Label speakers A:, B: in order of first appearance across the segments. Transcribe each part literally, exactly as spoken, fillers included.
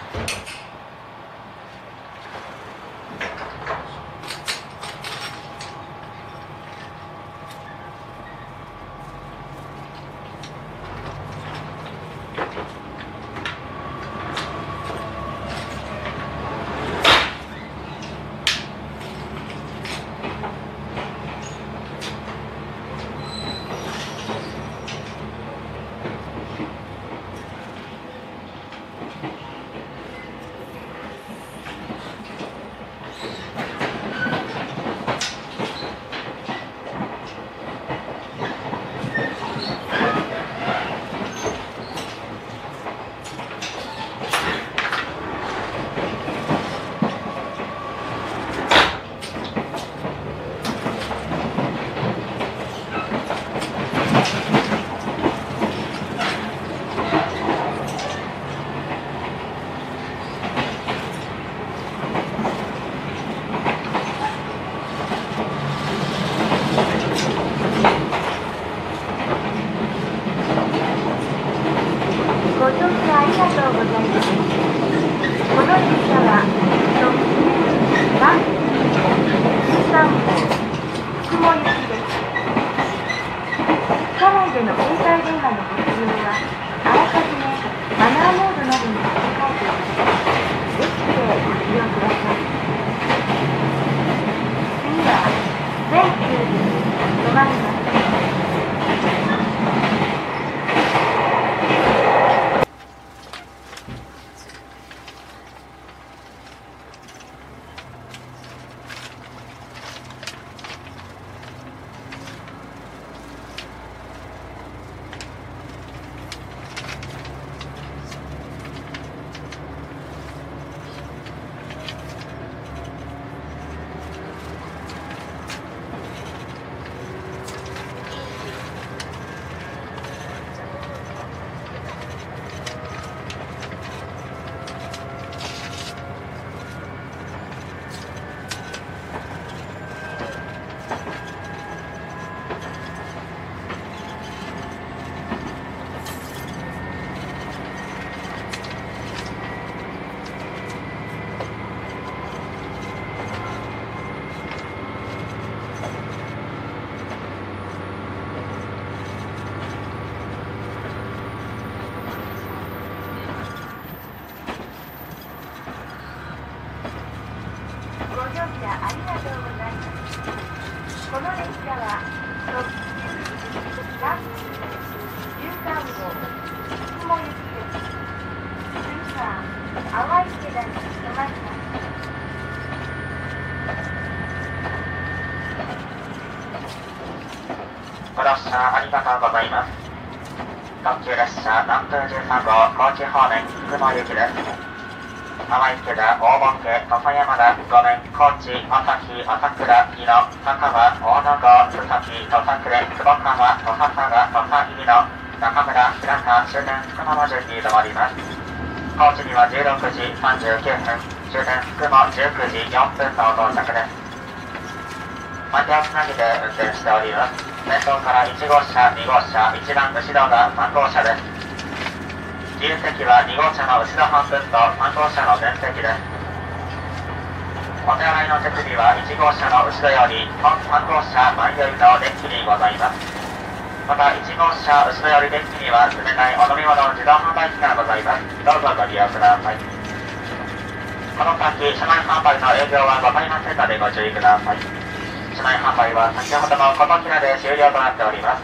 A: ご乗車ありがとうございます。特急列車南東じゅうさん号高知方面雲行きです。浜池田、大本家、土佐山田、五面、高知、朝日、朝倉、宜野、高川、大野郷、須崎、土佐久連、坪川、土佐佐賀、土佐入野、中村、平田、終点福間の順に止まります。高知にはじゅうろくじさんじゅうきゅうふん、終点福間じゅうくじよんぷんの到着です。待てをつなぎで運転しております。先頭からいち号車、に号車、一番後ろがさん号車です。自由席はに号車の後ろ半分とさん号車の前席です。お手洗いの設備はいち号車の後ろよりさん号車前寄りのデッキにございます。またいち号車後ろよりデッキには冷たいお飲み物自動販売機がございます。どうぞご利用ください。この先、車内販売の営業はございませんのでご注意ください。車内販売は先ほどのこのキラで終了となっております。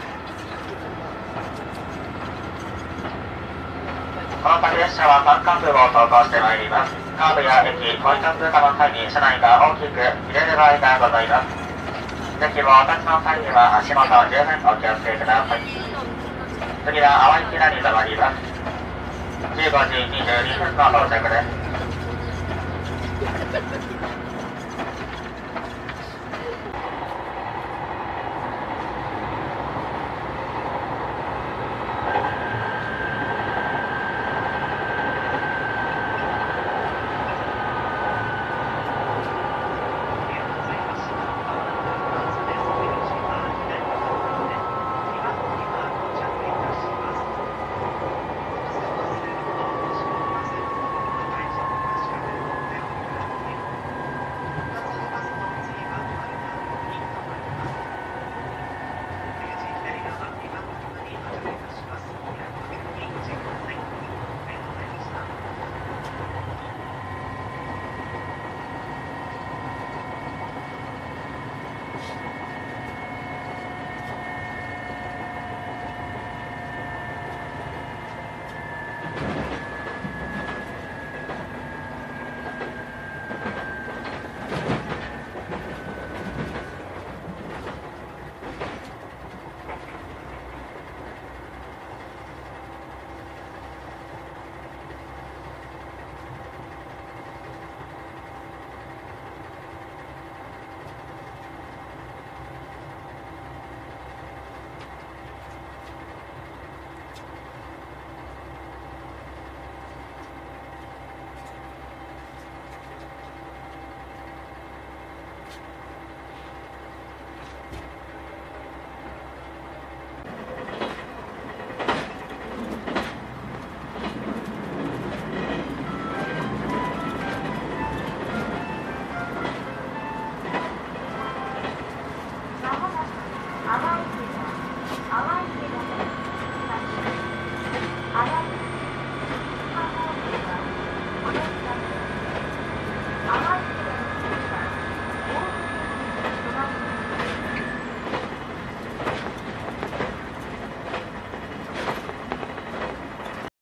A: この先列車は山間部を走行してまいります。カーブや駅、ポイント通過の際に車内が大きく揺れる場合がございます。席をお立ちの際には足元十分お気をつけください。次は淡井キラに止まります。じゅうごじにじゅうにふんの到着です。